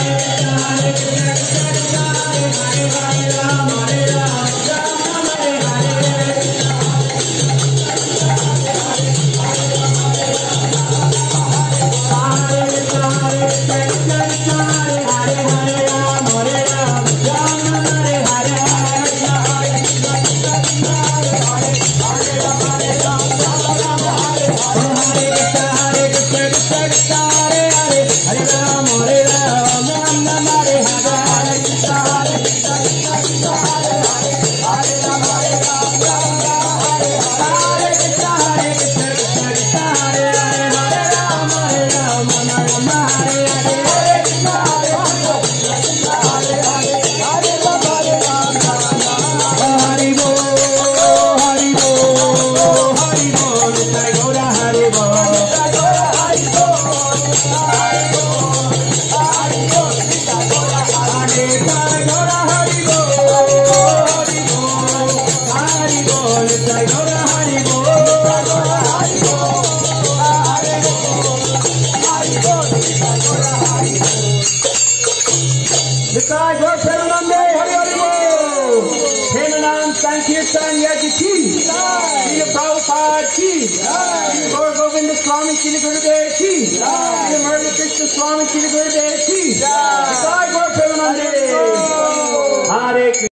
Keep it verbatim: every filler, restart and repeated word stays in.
Because your Premanande, Hari Hari Bol. Premanand Sankirtan Yajna Ki. Shri Prabhupada Ki. Shri Gaur Govinda Swami Shri Gurudev Ki. Shri Murli Krishna Swami Shri Gurudev Ki. Because your Premanande. Hare Krishna.